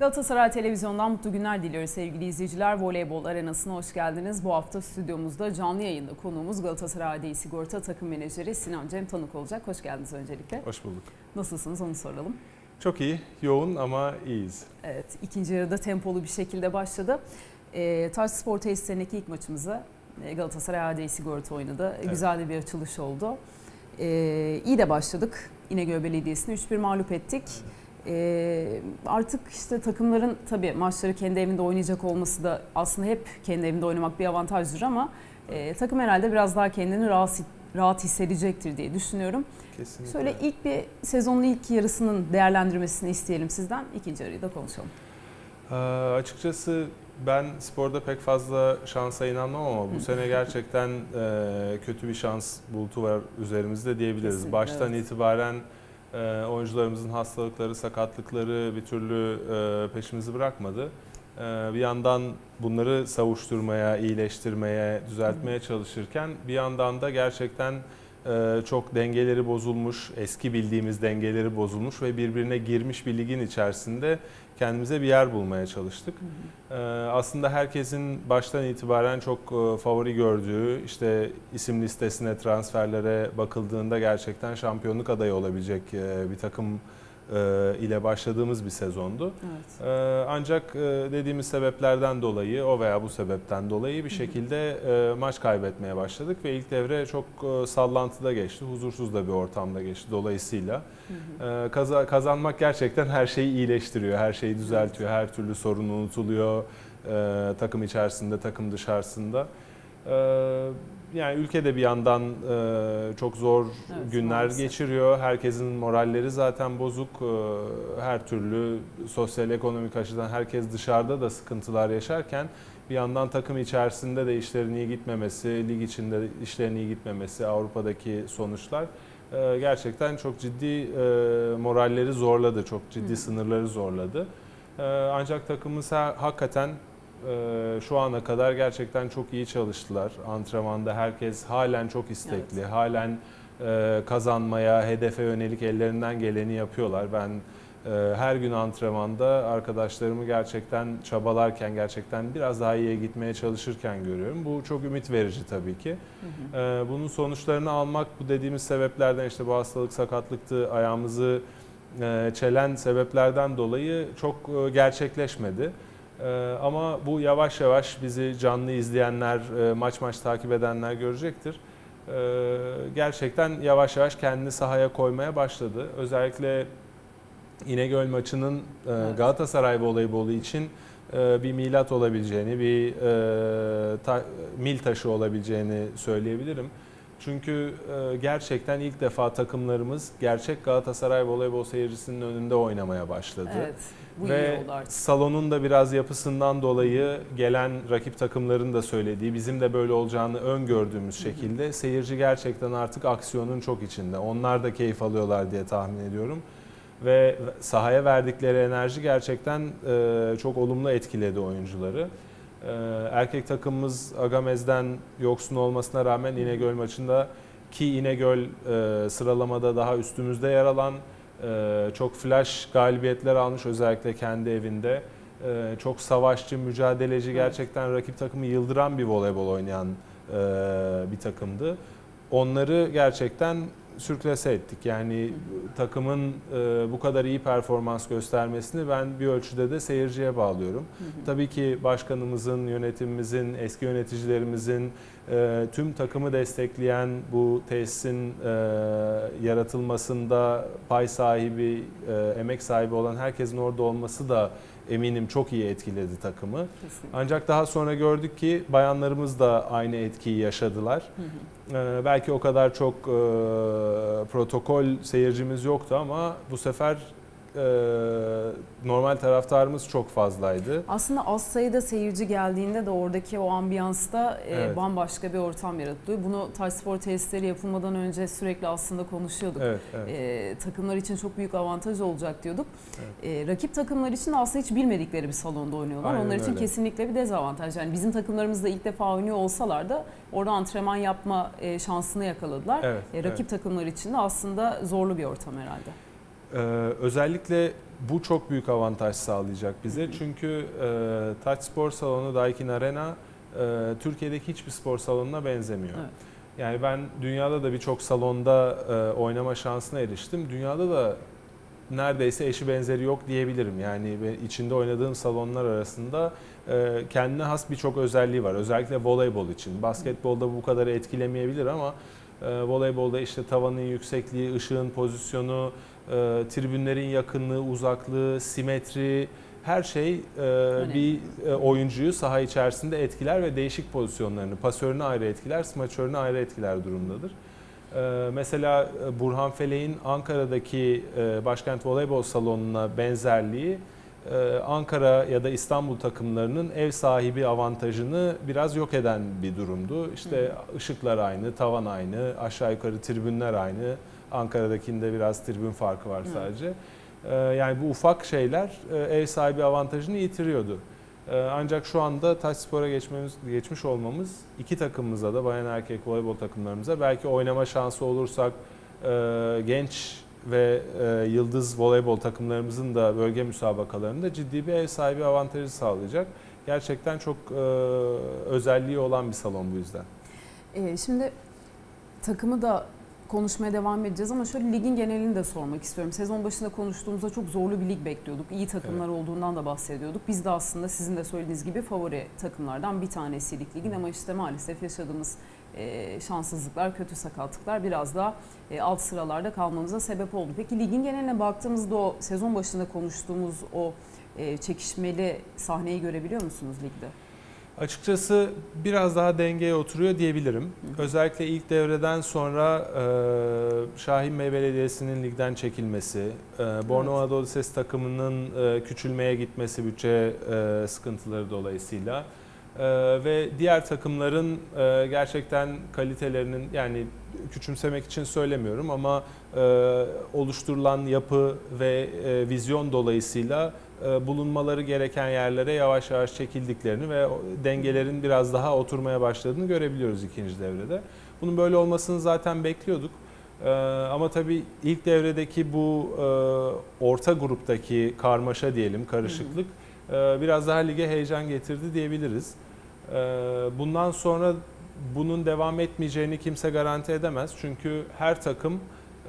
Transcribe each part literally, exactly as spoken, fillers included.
Galatasaray Televizyon'dan mutlu günler diliyoruz sevgili izleyiciler. Voleybol Arenası'na hoş geldiniz. Bu hafta stüdyomuzda canlı yayında konuğumuz Galatasaray A D Sigorta takım menajeri Sinan Cem Tanık olacak. Hoş geldiniz öncelikle. Hoş bulduk. Nasılsınız onu soralım. Çok iyi, yoğun ama iyiyiz. Evet, ikinci yarıda tempolu bir şekilde başladı. E, Taş Spor tesislerindeki ilk maçımızı Galatasaray A D Sigorta oynadı. Evet. Güzel de bir açılış oldu. E, iyi de başladık. İnegöl Belediyesi'ni üç bir mağlup ettik. Evet. Ee, artık işte takımların tabii maçları kendi evinde oynayacak olması da aslında hep kendi evinde oynamak bir avantajdır ama e, takım herhalde biraz daha kendini rahat, rahat hissedecektir diye düşünüyorum. Kesinlikle. Şöyle ilk bir sezonun ilk yarısının değerlendirmesini isteyelim sizden. İkinci yarıyı da konuşalım. Ee, açıkçası ben sporda pek fazla şansa inanmam ama bu sene gerçekten e, kötü bir şans bulutu var üzerimizde diyebiliriz. Kesinlikle, Baştan evet. itibaren e, oyuncularımızın hastalıkları, sakatlıkları bir türlü e, peşimizi bırakmadı. E, bir yandan bunları savuşturmaya, iyileştirmeye, düzeltmeye çalışırken bir yandan da gerçekten e, çok dengeleri bozulmuş, eski bildiğimiz dengeleri bozulmuş ve birbirine girmiş bir ligin içerisinde kendimize bir yer bulmaya çalıştık. Hı hı. Ee, aslında herkesin baştan itibaren çok e, favori gördüğü, işte isim listesine, transferlere bakıldığında gerçekten şampiyonluk adayı olabilecek e, bir takım e, ile başladığımız bir sezondu. Evet. E, ancak e, dediğimiz sebeplerden dolayı, o veya bu sebepten dolayı bir şekilde e, maç kaybetmeye başladık ve ilk devre çok e, sallantıda geçti, huzursuz da bir ortamda geçti dolayısıyla. Hı hı. E, kaza, kazanmak gerçekten her şeyi iyileştiriyor, her şeyi düzeltiyor, her türlü sorun unutuluyor e, takım içerisinde, takım dışarısında. E, Yani ülkede bir yandan e, çok zor evet, günler maalesef. geçiriyor. Herkesin moralleri zaten bozuk. E, her türlü sosyal ekonomik açıdan herkes dışarıda da sıkıntılar yaşarken bir yandan takım içerisinde de işlerin iyi gitmemesi, lig içinde işlerin iyi gitmemesi, Avrupa'daki sonuçlar e, gerçekten çok ciddi e, moralleri zorladı, çok ciddi Hı. sınırları zorladı. E, ancak takımımız ha, hakikaten Ee, şu ana kadar gerçekten çok iyi çalıştılar. Antrenmanda herkes halen çok istekli, evet. halen e, kazanmaya, hedefe yönelik ellerinden geleni yapıyorlar. Ben e, her gün antrenmanda arkadaşlarımı gerçekten çabalarken, gerçekten biraz daha iyiye gitmeye çalışırken görüyorum. Bu çok ümit verici tabii ki. Hı hı. E, bunun sonuçlarını almak, bu dediğimiz sebeplerden, işte bu hastalık, sakatlıktı, ayağımızı e, çelen sebeplerden dolayı çok e, gerçekleşmedi. Ee, ama bu yavaş yavaş bizi canlı izleyenler, maç maç takip edenler görecektir. Ee, gerçekten yavaş yavaş kendini sahaya koymaya başladı. Özellikle İnegöl maçının evet. Galatasaray voleybolu için bir milat olabileceğini, bir ta, mil taşı olabileceğini söyleyebilirim. Çünkü gerçekten ilk defa takımlarımız gerçek Galatasaray voleybol seyircisinin önünde oynamaya başladı. Evet. Ve salonun da biraz yapısından dolayı gelen rakip takımların da söylediği, bizim de böyle olacağını öngördüğümüz şekilde hı hı. seyirci gerçekten artık aksiyonun çok içinde. Onlar da keyif alıyorlar diye tahmin ediyorum. Ve sahaya verdikleri enerji gerçekten e, çok olumlu etkiledi oyuncuları. E, erkek takımımız Agamez'den yoksun olmasına rağmen İnegöl maçında, ki İnegöl e, sıralamada daha üstümüzde yer alan, Ee, çok flash galibiyetler almış, özellikle kendi evinde. Ee, çok savaşçı, mücadeleci, gerçekten rakip takımı yıldıran bir voleybol oynayan e, bir takımdı. Onları gerçekten sürklase ettik. Yani takımın e, bu kadar iyi performans göstermesini ben bir ölçüde de seyirciye bağlıyorum. Hı hı. Tabii ki başkanımızın, yönetimimizin, eski yöneticilerimizin, e, tüm takımı destekleyen, bu tesisin e, yaratılmasında pay sahibi, e, emek sahibi olan herkesin orada olması da eminim çok iyi etkiledi takımı. Kesinlikle. Ancak daha sonra gördük ki bayanlarımız da aynı etkiyi yaşadılar. Hı hı. Ee, belki o kadar çok e, protokol seyircimiz yoktu ama bu sefer e, normal taraftarımız çok fazlaydı. Aslında az sayıda seyirci geldiğinde de oradaki o ambiyansta e, evet. bambaşka bir ortam yaratılıyor. Bunu Taş Spor tesisleri yapılmadan önce sürekli aslında konuşuyorduk. Evet, evet. E, takımlar için çok büyük avantaj olacak diyorduk. Evet. E, rakip takımlar için aslında hiç bilmedikleri bir salonda oynuyorlar. Aynen Onlar için öyle. Kesinlikle bir dezavantaj. Yani bizim takımlarımız da ilk defa oynuyor olsalar da orada antrenman yapma e, şansını yakaladılar. Evet, e, rakip evet. takımlar için de aslında zorlu bir ortam herhalde. Ee, özellikle bu çok büyük avantaj sağlayacak bize. Hı hı. Çünkü e, Taç Spor Salonu, Daikin Arena e, Türkiye'deki hiçbir spor salonuna benzemiyor. Evet. Yani ben dünyada da birçok salonda e, oynama şansına eriştim. Dünyada da neredeyse eşi benzeri yok diyebilirim. Yani içinde oynadığım salonlar arasında e, kendine has birçok özelliği var. Özellikle voleybol için. Basketbolda bu kadar etkilemeyebilir ama e, voleybolda işte tavanın yüksekliği, ışığın pozisyonu, e, tribünlerin yakınlığı, uzaklığı, simetri, her şey e, bir e, oyuncuyu saha içerisinde etkiler ve değişik pozisyonlarını, pasörünü ayrı etkiler, smaçörünü ayrı etkiler durumdadır. Ee, mesela Burhan Felek'in Ankara'daki e, Başkent Voleybol Salonu'na benzerliği e, Ankara ya da İstanbul takımlarının ev sahibi avantajını biraz yok eden bir durumdu. İşte Hı. ışıklar aynı, tavan aynı, aşağı yukarı tribünler aynı. Ankara'dakinde biraz tribün farkı var sadece. Hı. Ee, yani bu ufak şeyler e, ev sahibi avantajını yitiriyordu. Ancak şu anda Taç Spor'a geçmemiz, geçmiş olmamız iki takımımıza da, bayan erkek voleybol takımlarımıza, belki oynama şansı olursak genç ve yıldız voleybol takımlarımızın da bölge müsabakalarında ciddi bir ev sahibi avantajı sağlayacak. Gerçekten çok özelliği olan bir salon bu yüzden. Şimdi takımı da konuşmaya devam edeceğiz ama şöyle ligin genelini de sormak istiyorum. Sezon başında konuştuğumuzda çok zorlu bir lig bekliyorduk. İyi takımlar evet. olduğundan da bahsediyorduk. Biz de aslında sizin de söylediğiniz gibi favori takımlardan bir tanesiydik ligin ama işte maalesef yaşadığımız e, şanssızlıklar, kötü sakatlıklar biraz daha e, alt sıralarda kalmamıza sebep oldu. Peki ligin geneline baktığımızda o sezon başında konuştuğumuz o e, çekişmeli sahneyi görebiliyor musunuz ligde? Açıkçası biraz daha dengeye oturuyor diyebilirim. Hı hı. Özellikle ilk devreden sonra e, Şahin Bey Belediyesi'nin ligden çekilmesi, e, Bornova evet. Anadolu Lisesi takımının e, küçülmeye gitmesi bütçe e, sıkıntıları dolayısıyla e, ve diğer takımların e, gerçekten kalitelerinin, yani küçümsemek için söylemiyorum ama e, oluşturulan yapı ve e, vizyon dolayısıyla bulunmaları gereken yerlere yavaş yavaş çekildiklerini ve dengelerin biraz daha oturmaya başladığını görebiliyoruz ikinci devrede. Bunun böyle olmasını zaten bekliyorduk. Ama tabii ilk devredeki bu orta gruptaki karmaşa diyelim, karışıklık biraz daha lige heyecan getirdi diyebiliriz. Bundan sonra bunun devam etmeyeceğini kimse garanti edemez. Çünkü her takım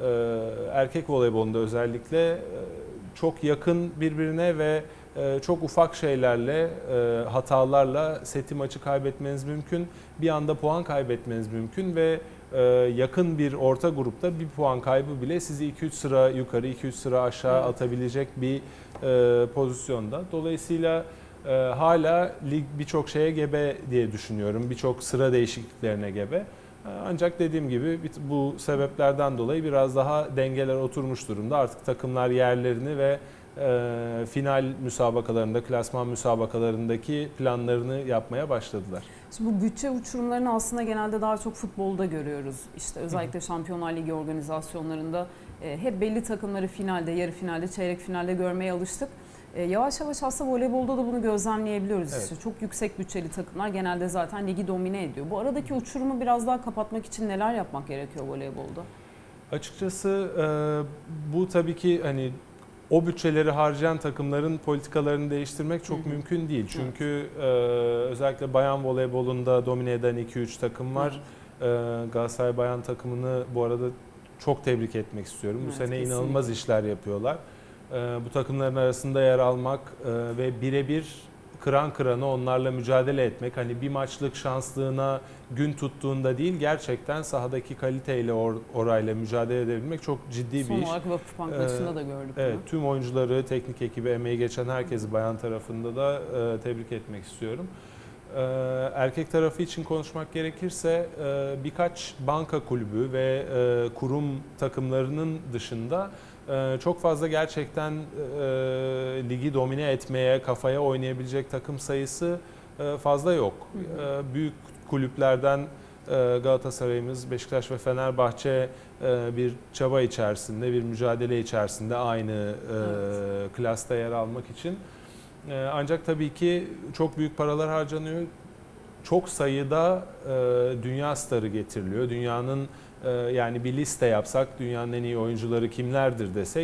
erkek voleybolunda özellikle çok yakın birbirine ve çok ufak şeylerle, hatalarla seti maçı kaybetmeniz mümkün. Bir anda puan kaybetmeniz mümkün ve yakın bir orta grupta bir puan kaybı bile sizi iki üç sıra yukarı, iki üç sıra aşağı atabilecek bir pozisyonda. Dolayısıyla hala lig birçok şeye gebe diye düşünüyorum. Birçok sıra değişikliklerine gebe. Ancak dediğim gibi bu sebeplerden dolayı biraz daha dengeler oturmuş durumda. Artık takımlar yerlerini ve e, final müsabakalarında, klasman müsabakalarındaki planlarını yapmaya başladılar. Şimdi bu bütçe uçurumlarını aslında genelde daha çok futbolda görüyoruz. İşte özellikle Şampiyonlar Ligi organizasyonlarında e, hep belli takımları finalde, yarı finalde, çeyrek finalde görmeye alıştık. E, yavaş yavaş aslında voleybolda da bunu gözlemleyebiliyoruz. Evet. İşte çok yüksek bütçeli takımlar genelde zaten ligi domine ediyor. Bu aradaki uçurumu biraz daha kapatmak için neler yapmak gerekiyor voleybolda? Açıkçası e, bu tabii ki hani o bütçeleri harcayan takımların politikalarını değiştirmek çok hı hı. mümkün değil. Çünkü evet. e, özellikle bayan voleybolunda domine eden iki üç takım var. E, Galatasaray bayan takımını bu arada çok tebrik etmek istiyorum. Evet, bu sene kesinlikle. inanılmaz işler yapıyorlar. Bu takımların arasında yer almak ve birebir kıran kırana onlarla mücadele etmek, hani bir maçlık şanslığına gün tuttuğunda değil, gerçekten sahadaki kaliteyle or, orayla mücadele edebilmek çok ciddi Son bir iş. Son olarak Vakıfbank maçında da gördük. Evet, bunu. Tüm oyuncuları, teknik ekibi, emeği geçen herkesi bayan tarafında da tebrik etmek istiyorum. Erkek tarafı için konuşmak gerekirse birkaç banka kulübü ve kurum takımlarının dışında çok fazla gerçekten ligi domine etmeye, kafaya oynayabilecek takım sayısı fazla yok. Hı hı. Büyük kulüplerden Galatasaray'ımız, Beşiktaş ve Fenerbahçe bir çaba içerisinde, bir mücadele içerisinde aynı evet. klasta yer almak için. Ancak tabii ki çok büyük paralar harcanıyor. Çok sayıda dünya starı getiriliyor. Dünyanın yani bir liste yapsak, dünyanın en iyi oyuncuları kimlerdir desek,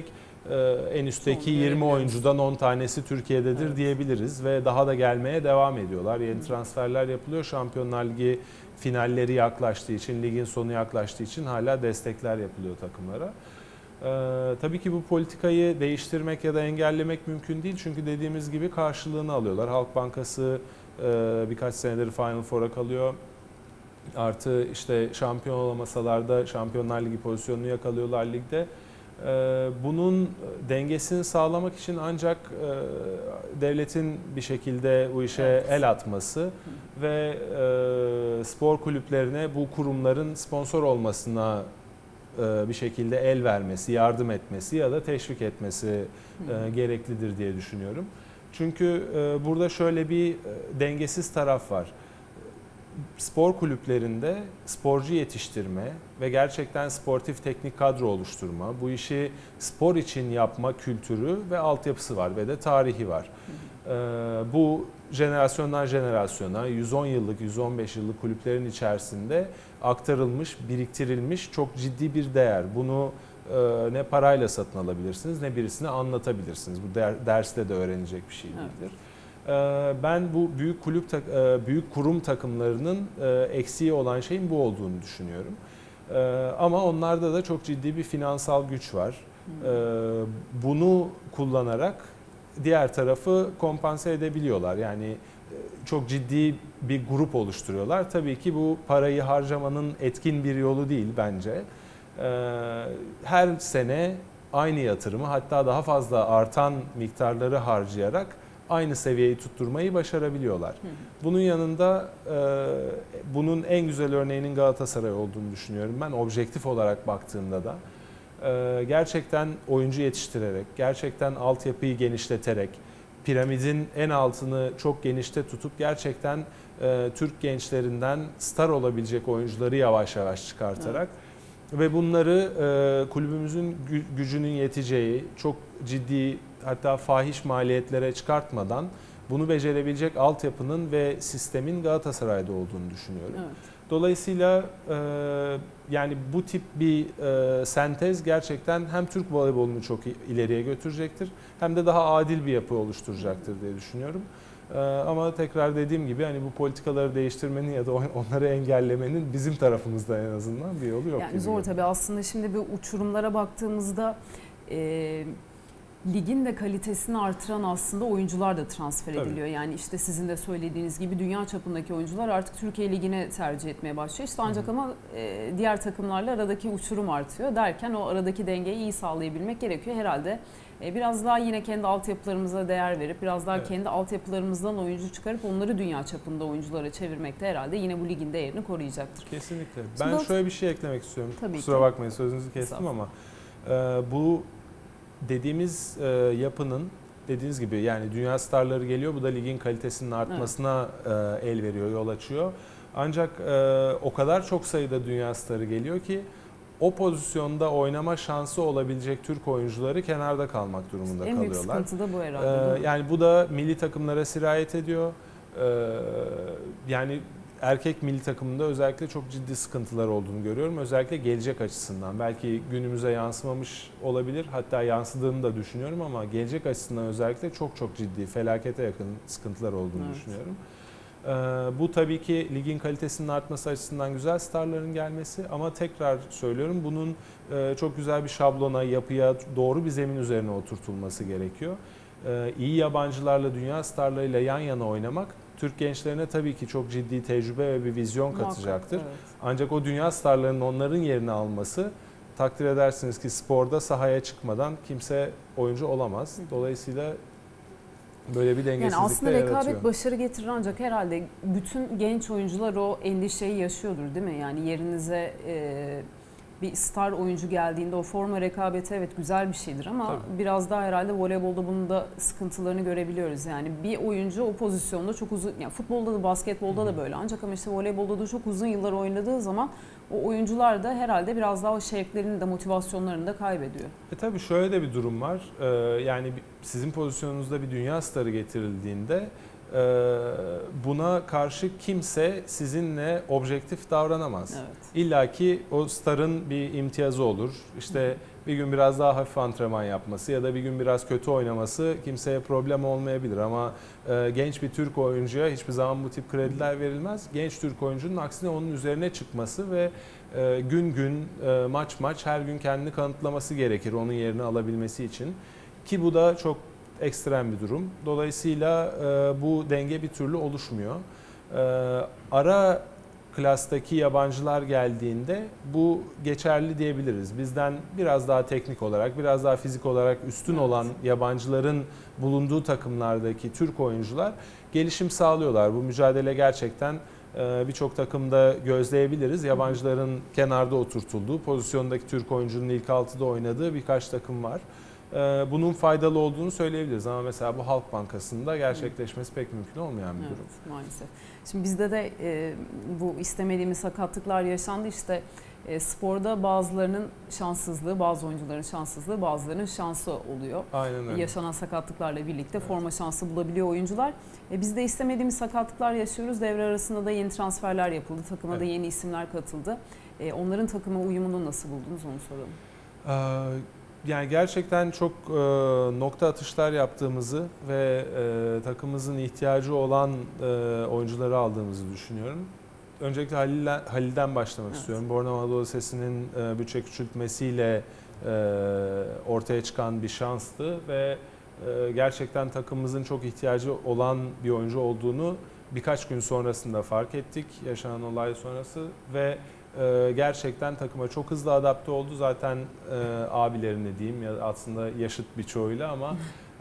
en üstteki yirmi oyuncudan on tanesi Türkiye'dedir evet. diyebiliriz ve daha da gelmeye devam ediyorlar. Yeni transferler yapılıyor. Şampiyonlar Ligi finalleri yaklaştığı için, ligin sonu yaklaştığı için hala destekler yapılıyor takımlara. Ee, tabii ki bu politikayı değiştirmek ya da engellemek mümkün değil. Çünkü dediğimiz gibi karşılığını alıyorlar. Halk Bankası e, birkaç senedir Final Four'a kalıyor. Artı işte şampiyon olamasalar da Şampiyonlar Ligi pozisyonunu yakalıyorlar ligde. Ee, bunun dengesini sağlamak için ancak e, devletin bir şekilde bu işe evet. el atması ve e, spor kulüplerine bu kurumların sponsor olmasına bir şekilde el vermesi, yardım etmesi ya da teşvik etmesi hmm. gereklidir diye düşünüyorum. Çünkü burada şöyle bir dengesiz taraf var. Spor kulüplerinde sporcu yetiştirme ve gerçekten sportif teknik kadro oluşturma, bu işi spor için yapma kültürü ve altyapısı var ve de tarihi var. Hmm. Bu jenerasyondan jenerasyona yüz on yıllık, yüz on beş yıllık kulüplerin içerisinde aktarılmış, biriktirilmiş çok ciddi bir değer. Bunu e, ne parayla satın alabilirsiniz ne birisine anlatabilirsiniz. Bu der, derste de öğrenecek bir şey değildir. Evet. E, ben bu büyük kulüp e, büyük kurum takımlarının e, eksiği olan şeyin bu olduğunu düşünüyorum. E, ama onlarda da çok ciddi bir finansal güç var. E, bunu kullanarak diğer tarafı kompanse edebiliyorlar. Yani çok ciddi bir grup oluşturuyorlar. Tabii ki bu parayı harcamanın etkin bir yolu değil bence. Her sene aynı yatırımı hatta daha fazla artan miktarları harcayarak aynı seviyeyi tutturmayı başarabiliyorlar. Bunun yanında bunun en güzel örneğinin Galatasaray olduğunu düşünüyorum ben. Objektif olarak baktığımda da gerçekten oyuncu yetiştirerek, gerçekten altyapıyı genişleterek, piramidin en altını çok genişte tutup gerçekten e, Türk gençlerinden star olabilecek oyuncuları yavaş yavaş çıkartarak evet. ve bunları e, kulübümüzün gü gücünün yeteceği çok ciddi hatta fahiş maliyetlere çıkartmadan bunu becerebilecek altyapının ve sistemin Galatasaray'da olduğunu düşünüyorum. Evet. Dolayısıyla e, yani bu tip bir e, sentez gerçekten hem Türk voleybolunu çok ileriye götürecektir hem de daha adil bir yapı oluşturacaktır diye düşünüyorum. E, ama tekrar dediğim gibi hani bu politikaları değiştirmenin ya da onları engellemenin bizim tarafımızda en azından bir yolu yok. Yani zor tabii aslında şimdi bir uçurumlara baktığımızda e, ligin de kalitesini artıran aslında oyuncular da transfer ediliyor. Tabii. Yani işte sizin de söylediğiniz gibi dünya çapındaki oyuncular artık Türkiye Ligi'ne tercih etmeye başlıyor. İşte ancak Hı-hı. ama e, diğer takımlarla aradaki uçurum artıyor derken o aradaki dengeyi iyi sağlayabilmek gerekiyor. Herhalde e, biraz daha yine kendi altyapılarımıza değer verip biraz daha evet. kendi altyapılarımızdan oyuncu çıkarıp onları dünya çapında oyunculara çevirmek de herhalde yine bu ligin değerini koruyacaktır. Kesinlikle. Ben Şimdi şöyle bir şey eklemek istiyorum. Tabii Kusura ki. bakmayın sözünüzü kestim ama e, bu dediğimiz e, yapının dediğiniz gibi yani dünya starları geliyor. Bu da ligin kalitesinin artmasına evet. e, el veriyor, yol açıyor. Ancak e, o kadar çok sayıda dünya starı geliyor ki o pozisyonda oynama şansı olabilecek Türk oyuncuları kenarda kalmak durumunda en kalıyorlar. En büyük sıkıntı da bu herhalde. E, yani bu da milli takımlara sirayet ediyor. E, yani erkek milli takımında özellikle çok ciddi sıkıntılar olduğunu görüyorum. Özellikle gelecek açısından. Belki günümüze yansımamış olabilir. Hatta yansıdığını da düşünüyorum ama gelecek açısından özellikle çok çok ciddi, felakete yakın sıkıntılar olduğunu evet. düşünüyorum. Ee, bu tabii ki ligin kalitesinin artması açısından güzel starların gelmesi ama tekrar söylüyorum bunun e, çok güzel bir şablona, yapıya, doğru bir zemin üzerine oturtulması gerekiyor. Ee, iyi yabancılarla, dünya starlarıyla yan yana oynamak Türk gençlerine tabii ki çok ciddi tecrübe ve bir vizyon katacaktır. Evet. Ancak o dünya starlarının onların yerini alması takdir edersiniz ki sporda sahaya çıkmadan kimse oyuncu olamaz. Dolayısıyla böyle bir dengesizlik de yaratıyor. Yani aslında rekabet başarı getirir ancak herhalde bütün genç oyuncular o endişeyi yaşıyordur değil mi? Yani yerinize e, bir star oyuncu geldiğinde o forma rekabeti evet güzel bir şeydir ama Tabii. biraz daha herhalde voleybolda bunun da sıkıntılarını görebiliyoruz. Yani bir oyuncu o pozisyonda çok uzun, yani futbolda da basketbolda Hı. da böyle ancak ama işte voleybolda da çok uzun yıllar oynadığı zaman o oyuncular da herhalde biraz daha o şevklerini de motivasyonlarını da kaybediyor. E tabii şöyle de bir durum var. Ee, yani sizin pozisyonunuzda bir dünya starı getirildiğinde buna karşı kimse sizinle objektif davranamaz. Evet. İlla ki o starın bir imtiyazı olur. İşte bir gün biraz daha hafif antrenman yapması ya da bir gün biraz kötü oynaması kimseye problem olmayabilir. Ama e, genç bir Türk oyuncuya hiçbir zaman bu tip krediler verilmez. Genç Türk oyuncunun aksine onun üzerine çıkması ve e, gün gün, e, maç maç her gün kendini kanıtlaması gerekir onun yerini alabilmesi için. Ki bu da çok ekstrem bir durum. Dolayısıyla e, bu denge bir türlü oluşmuyor. E, ara klastaki yabancılar geldiğinde bu geçerli diyebiliriz. Bizden biraz daha teknik olarak, biraz daha fizik olarak üstün olan yabancıların bulunduğu takımlardaki Türk oyuncular gelişim sağlıyorlar. Bu mücadele gerçekten birçok takımda gözleyebiliriz. Yabancıların kenarda oturtulduğu, pozisyondaki Türk oyuncunun ilk altıda oynadığı birkaç takım var. Bunun faydalı olduğunu söyleyebiliriz ama mesela bu Halk Bankası'nda gerçekleşmesi pek mümkün olmayan bir durum. Evet, maalesef. Şimdi bizde de e, bu istemediğimiz sakatlıklar yaşandı. İşte e, sporda bazılarının şanssızlığı, bazı oyuncuların şanssızlığı, bazılarının şansı oluyor. Aynen öyle. Yaşanan sakatlıklarla birlikte Evet. forma şansı bulabiliyor oyuncular. E, biz de istemediğimiz sakatlıklar yaşıyoruz. Devre arasında da yeni transferler yapıldı. Takıma evet. da yeni isimler katıldı. E, onların takıma uyumunu nasıl buldunuz onu soralım. Ee, Yani gerçekten çok e, nokta atışlar yaptığımızı ve e, takımımızın ihtiyacı olan e, oyuncuları aldığımızı düşünüyorum. Öncelikle Halil, Halil'den başlamak evet. istiyorum. Bornova Anadolu Lisesi'nin e, bütçe küçültmesiyle e, ortaya çıkan bir şanstı ve e, gerçekten takımımızın çok ihtiyacı olan bir oyuncu olduğunu birkaç gün sonrasında fark ettik yaşanan olay sonrası ve gerçekten takıma çok hızlı adapte oldu. Zaten e, abilerini diyeyim ya aslında yaşıt birçoğuyla ama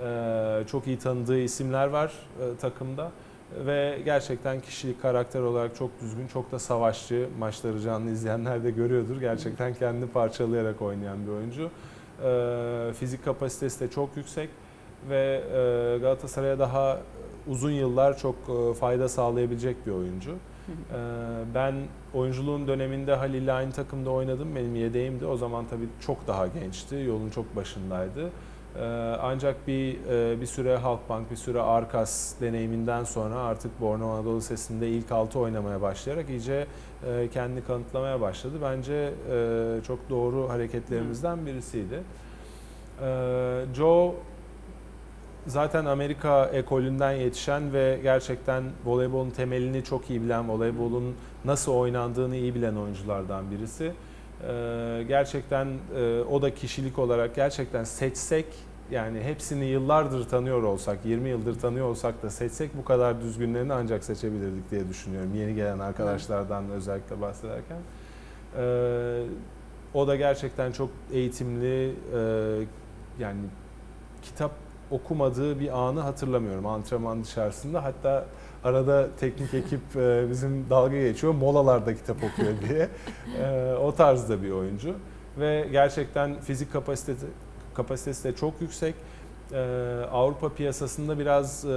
e, çok iyi tanıdığı isimler var e, takımda. Ve gerçekten kişilik, karakter olarak çok düzgün, çok da savaşçı. Maçları canlı izleyenler de görüyordur. Gerçekten kendini parçalayarak oynayan bir oyuncu. E, fizik kapasitesi de çok yüksek ve e, Galatasaray'a daha uzun yıllar çok e, fayda sağlayabilecek bir oyuncu. Ben oyunculuğum döneminde Halil'le aynı takımda oynadım. Benim yedeğimdi. O zaman tabii çok daha gençti. Yolun çok başındaydı. Ancak bir bir süre Halkbank, bir süre Arkas deneyiminden sonra artık Bornova Anadolu Lisesi'nde ilk altı oynamaya başlayarak iyice kendini kanıtlamaya başladı. Bence çok doğru hareketlerimizden birisiydi. Joe zaten Amerika ekolünden yetişen ve gerçekten voleybolun temelini çok iyi bilen, voleybolun nasıl oynandığını iyi bilen oyunculardan birisi. Ee, gerçekten e, o da kişilik olarak gerçekten seçsek, yani hepsini yıllardır tanıyor olsak, yirmi yıldır tanıyor olsak da seçsek bu kadar düzgünlerini ancak seçebilirdik diye düşünüyorum. Yeni gelen arkadaşlardan özellikle bahsederken. Ee, o da gerçekten çok eğitimli, e, yani kitap okumadığı bir anı hatırlamıyorum antrenman dışarısında. Hatta arada teknik ekip bizim dalga geçiyor, molalarda kitap okuyor diye. O tarzda bir oyuncu ve gerçekten fizik kapasitesi, kapasitesi de çok yüksek. Avrupa piyasasında biraz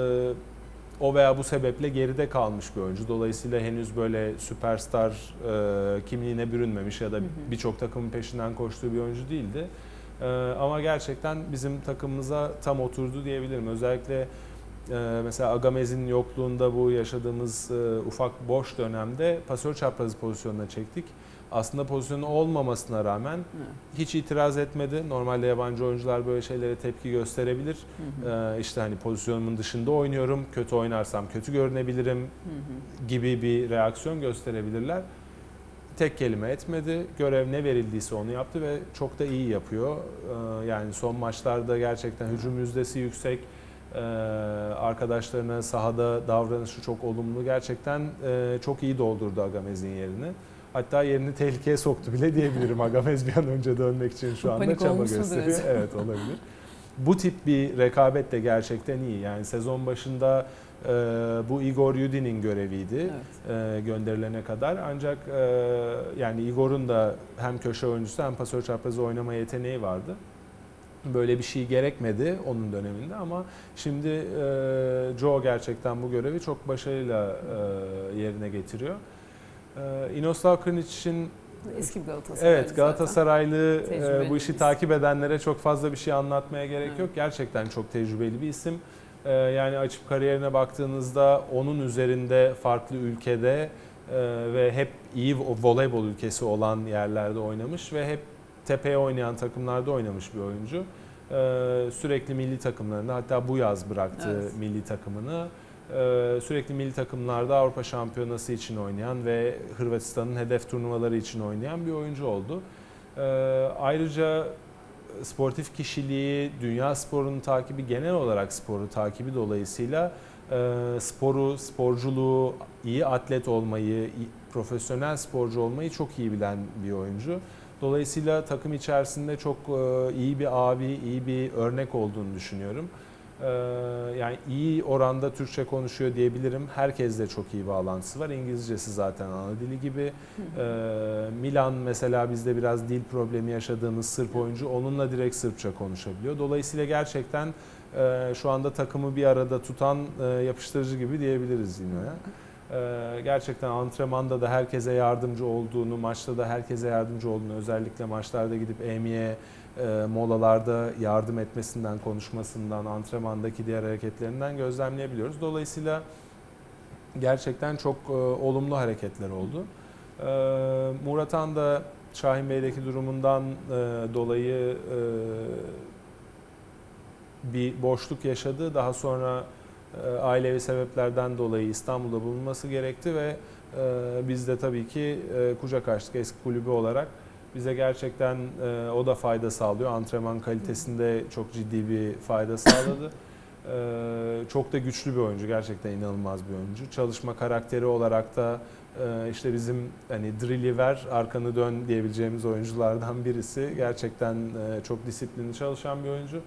o veya bu sebeple geride kalmış bir oyuncu. Dolayısıyla henüz böyle süperstar kimliğine bürünmemiş ya da birçok takımın peşinden koştuğu bir oyuncu değildi. Ee, ama gerçekten bizim takımımıza tam oturdu diyebilirim. Özellikle e, mesela Agamez'in yokluğunda bu yaşadığımız e, ufak boş dönemde pasör çaprazı pozisyonuna çektik. Aslında pozisyonu olmamasına rağmen hı. hiç itiraz etmedi. Normalde yabancı oyuncular böyle şeylere tepki gösterebilir. Hı hı. Ee, işte hani pozisyonumun dışında oynuyorum, kötü oynarsam kötü görünebilirim hı hı. gibi bir reaksiyon gösterebilirler. Tek kelime etmedi. Görev ne verildiyse onu yaptı ve çok da iyi yapıyor. Yani son maçlarda gerçekten hücum yüzdesi yüksek. Arkadaşlarına sahada davranışı çok olumlu. Gerçekten çok iyi doldurdu Agamez'in yerini. Hatta yerini tehlikeye soktu bile diyebilirim. Agamez bir an önce dönmek için şu anda Panik çaba gösteriyor. Evet, olabilir. Bu tip bir rekabet de gerçekten iyi. Yani sezon başında e, bu Igor Yudin'in göreviydi evet. e, gönderilene kadar. Ancak e, yani Igor'un da hem köşe oyuncusu hem pasör çaprazı oynama yeteneği vardı. Böyle bir şey gerekmedi onun döneminde ama şimdi e, Joe gerçekten bu görevi çok başarıyla e, yerine getiriyor. E, Inoslav Krnić'in eski Galatasaraylı. Evet, Galatasaraylı e, bu işi takip edenlere çok fazla bir şey anlatmaya gerek evet. yok. Gerçekten çok tecrübeli bir isim. E, Yani açıp kariyerine baktığınızda onun üzerinde farklı ülkede ve hep iyi voleybol ülkesi olan yerlerde oynamış ve hep tepeye oynayan takımlarda oynamış bir oyuncu. Sürekli milli takımlarında, hatta bu yaz bıraktı evet. milli takımını. Sürekli milli takımlarda Avrupa Şampiyonası için oynayan ve Hırvatistan'ın hedef turnuvaları için oynayan bir oyuncu oldu. Ayrıca sportif kişiliği, dünya sporunun takibi, genel olarak sporu takibi dolayısıyla sporu, sporculuğu, iyi atlet olmayı, profesyonel sporcu olmayı çok iyi bilen bir oyuncu. Dolayısıyla takım içerisinde çok iyi bir abi, iyi bir örnek olduğunu düşünüyorum. Yani iyi oranda Türkçe konuşuyor diyebilirim. Herkesle çok iyi bağlantısı var. İngilizcesi zaten ana dili gibi. Milan mesela, bizde biraz dil problemi yaşadığımız Sırp oyuncu, onunla direkt Sırpça konuşabiliyor. Dolayısıyla gerçekten şu anda takımı bir arada tutan yapıştırıcı gibi diyebiliriz Zino'ya. Gerçekten antrenmanda da herkese yardımcı olduğunu, maçta da herkese yardımcı olduğunu, özellikle maçlarda gidip Amy'ye molalarda yardım etmesinden, konuşmasından, antrenmandaki diğer hareketlerinden gözlemleyebiliyoruz. Dolayısıyla gerçekten çok olumlu hareketler oldu. Murathan da Şahin Bey'deki durumundan dolayı bir boşluk yaşadı. Daha sonra ailevi sebeplerden dolayı İstanbul'da bulunması gerekti ve biz de tabii ki kucak açtık eski kulübü olarak. Bize gerçekten o da fayda sağlıyor. Antrenman kalitesinde çok ciddi bir fayda sağladı. Çok da güçlü bir oyuncu, gerçekten inanılmaz bir oyuncu. Çalışma karakteri olarak da işte bizim hani drill'i ver, arkanı dön diyebileceğimiz oyunculardan birisi. Gerçekten çok disiplinli çalışan bir oyuncu.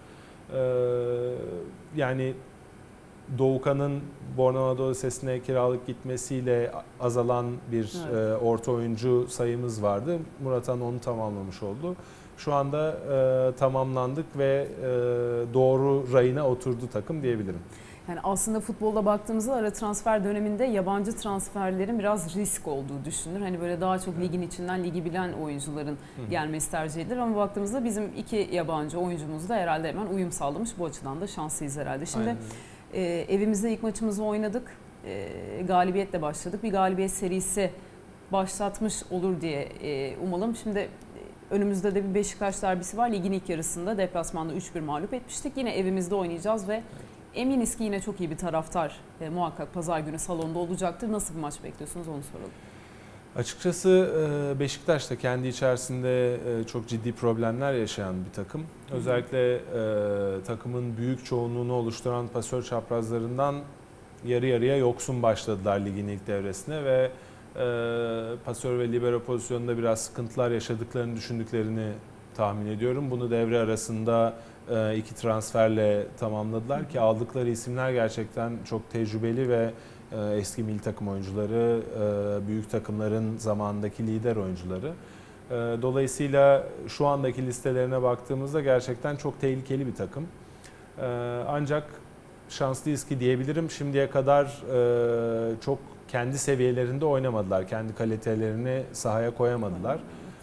Yani Doğukan'ın Bornova Lisesi'ne kiralık gitmesiyle azalan bir evet. orta oyuncu sayımız vardı. Murathan onu tamamlamış oldu. Şu anda e, tamamlandık ve e, doğru rayına oturdu takım diyebilirim. Yani aslında futbolda baktığımızda ara transfer döneminde yabancı transferlerin biraz risk olduğu düşünülür. Hani böyle daha çok ligin içinden ligi bilen oyuncuların Hı. gelmesi tercih edilir. Ama baktığımızda bizim iki yabancı oyuncumuz da herhalde hemen uyum sağlamış. Bu açıdan da şanslıyız herhalde. Şimdi Aynen. E, evimizde ilk maçımızı oynadık. E, galibiyetle başladık. Bir galibiyet serisi başlatmış olur diye e, umalım. Şimdi önümüzde de bir Beşiktaş derbisi var. Ligin ilk yarısında deplasmanda üç bir mağlup etmiştik. Yine evimizde oynayacağız ve eminiz ki yine çok iyi bir taraftar e, muhakkak pazar günü salonda olacaktır. Nasıl bir maç bekliyorsunuz, onu soralım. Açıkçası Beşiktaş da kendi içerisinde çok ciddi problemler yaşayan bir takım. Hı hı. Özellikle takımın büyük çoğunluğunu oluşturan pasör çaprazlarından yarı yarıya yoksun başladılar ligin ilk devresine ve pasör ve libero pozisyonunda biraz sıkıntılar yaşadıklarını düşündüklerini tahmin ediyorum. Bunu devre arasında iki transferle tamamladılar ki aldıkları isimler gerçekten çok tecrübeli ve eski milli takım oyuncuları, büyük takımların zamanındaki lider oyuncuları. Dolayısıyla şu andaki listelerine baktığımızda gerçekten çok tehlikeli bir takım. Ancak şanslıyız ki diyebilirim, şimdiye kadar çok kendi seviyelerinde oynamadılar. Kendi kalitelerini sahaya koyamadılar.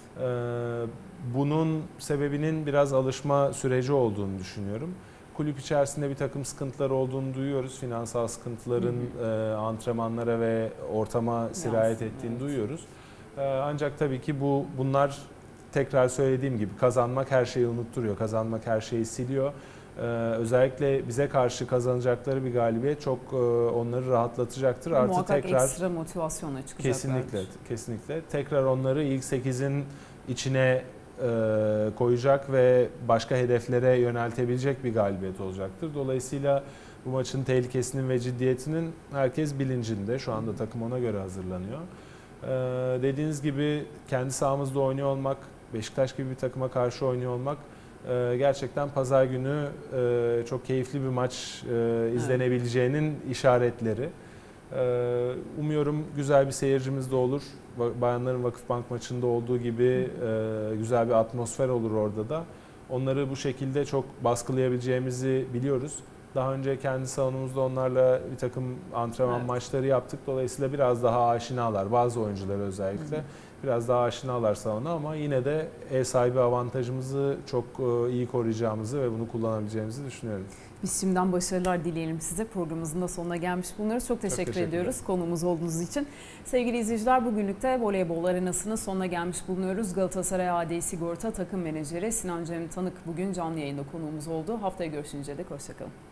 Bunun sebebinin biraz alışma süreci olduğunu düşünüyorum. Kulüp içerisinde bir takım sıkıntılar olduğunu duyuyoruz. Finansal sıkıntıların hı hı. antrenmanlara ve ortama sirayet ettiğini evet. duyuyoruz. Ancak tabii ki bu bunlar, tekrar söylediğim gibi, kazanmak her şeyi unutturuyor. Kazanmak her şeyi siliyor. Özellikle bize karşı kazanacakları bir galibiyet çok onları rahatlatacaktır. Artı muhakkak tekrar ekstra motivasyonla çıkacaklar. Kesinlikle, kesinlikle. Tekrar onları ilk sekizin içine koyacak ve başka hedeflere yöneltebilecek bir galibiyet olacaktır. Dolayısıyla bu maçın tehlikesinin ve ciddiyetinin herkes bilincinde. Şu anda takım ona göre hazırlanıyor. Dediğiniz gibi kendi sahamızda oynuyor olmak, Beşiktaş gibi bir takıma karşı oynuyor olmak gerçekten pazar günü çok keyifli bir maç izlenebileceğinin işaretleri. Umuyorum güzel bir seyircimiz de olur. Bayanların Vakıfbank maçında olduğu gibi güzel bir atmosfer olur orada da. Onları bu şekilde çok baskılayabileceğimizi biliyoruz. Daha önce kendi salonumuzda onlarla bir takım antrenman evet. maçları yaptık. Dolayısıyla biraz daha aşinalar, bazı oyuncular özellikle. Hı hı. biraz daha aşinalarsa ona, ama yine de ev sahibi avantajımızı çok iyi koruyacağımızı ve bunu kullanabileceğimizi düşünüyorum. Biz şimdiden başarılar dileyelim size. Programımızın da sonuna gelmiş bulunuyoruz. Çok teşekkür çok ediyoruz konuğumuz olduğunuz için. Sevgili izleyiciler, bugünlük de voleybol arenasının sonuna gelmiş bulunuyoruz. Galatasaray A D Sigorta takım menajeri Sinan Cem Tanık bugün canlı yayında konuğumuz oldu. Haftaya görüşünceye dek hoşçakalın.